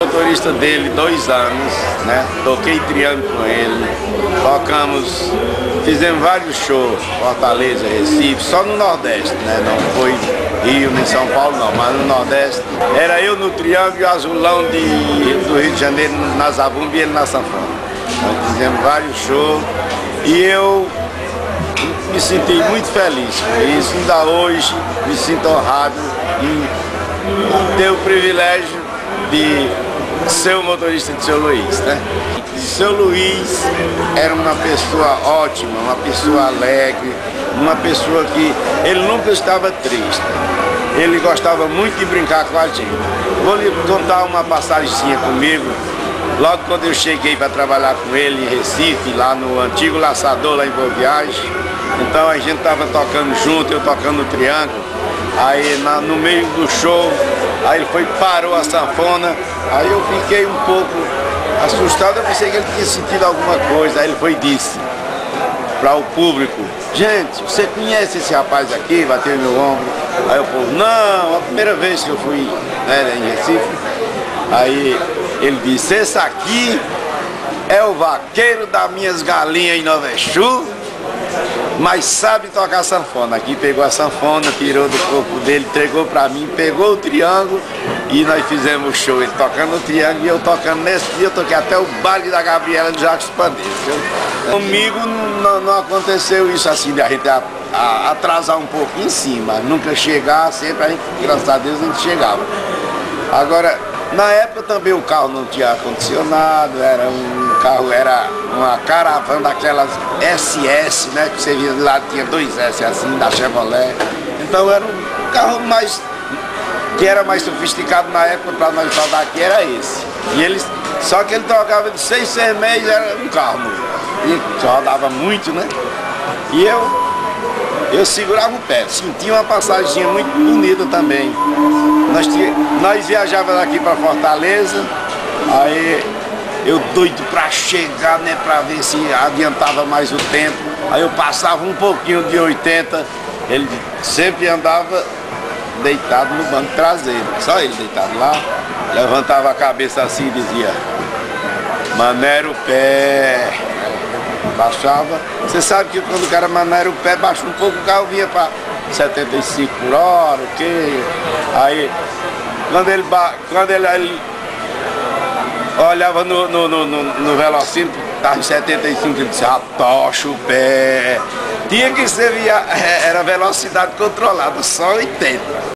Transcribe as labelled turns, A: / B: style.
A: motorista dele 2 anos, né? Toquei triângulo com ele, tocamos, fizemos vários shows, Fortaleza, Recife, só no Nordeste, né? Não foi Rio nem São Paulo não, mas no Nordeste. Era eu no triângulo e o Azulão do Rio de Janeiro na zabumba e ele na sanfona. Nós fizemos vários shows e eu me senti muito feliz por isso. Ainda hoje me sinto honrado em ter o privilégio de ser o motorista de Seu Luiz, né? Seu Luiz era uma pessoa ótima, uma pessoa alegre, uma pessoa que ele nunca estava triste. Ele gostava muito de brincar com a gente. Vou lhe contar uma passagemzinha comigo. Logo quando eu cheguei para trabalhar com ele em Recife, lá no antigo laçador, lá em Boa Viagem, então a gente estava tocando junto, eu tocando o triângulo, aí no meio do show, aí ele parou a sanfona, aí eu fiquei um pouco assustado, eu pensei que ele tinha sentido alguma coisa, aí ele disse para o público: gente, você conhece esse rapaz aqui? Bateu no meu ombro. Aí o povo: não, a primeira vez que eu fui, né, em Recife. Aí ele disse: esse aqui é o vaqueiro das minhas galinhas em Nova Exu, mas sabe tocar sanfona. Aqui pegou a sanfona, tirou do corpo dele, entregou pra mim, pegou o triângulo e nós fizemos o show. Ele tocando o triângulo e eu tocando. Nesse dia eu toquei até o baile da Gabriela de Jacques Pandeiro. Comigo não aconteceu isso assim, de a gente atrasar um pouco em cima, nunca chegar, sempre a gente, graças a Deus, a gente chegava. Agora, na época também o carro não tinha ar-condicionado, era um carro, era uma caravana daquelas SS, né? Que você via lá, tinha 2 S assim, da Chevrolet. Então era um carro que era mais sofisticado na época para nós rodar aqui, era esse. E ele, só que ele trocava de 6 meses, era um carro novo. E rodava muito, né? E eu segurava o pé, sentia uma passagem muito bonita também. Nós viajávamos daqui para Fortaleza, aí eu doido para chegar, né, para ver se adiantava mais o tempo. Aí eu passava um pouquinho de 80, ele sempre andava deitado no banco traseiro, só ele deitado lá, levantava a cabeça assim e dizia: maneira o pé. Baixava. Você sabe que quando o cara maneira o pé, baixa um pouco, o carro vinha para 75 por hora, ok? Aí, quando ele olhava no velocímetro, estava em 75, ele disse: atocha o pé. Tinha que ser era velocidade controlada, só 80.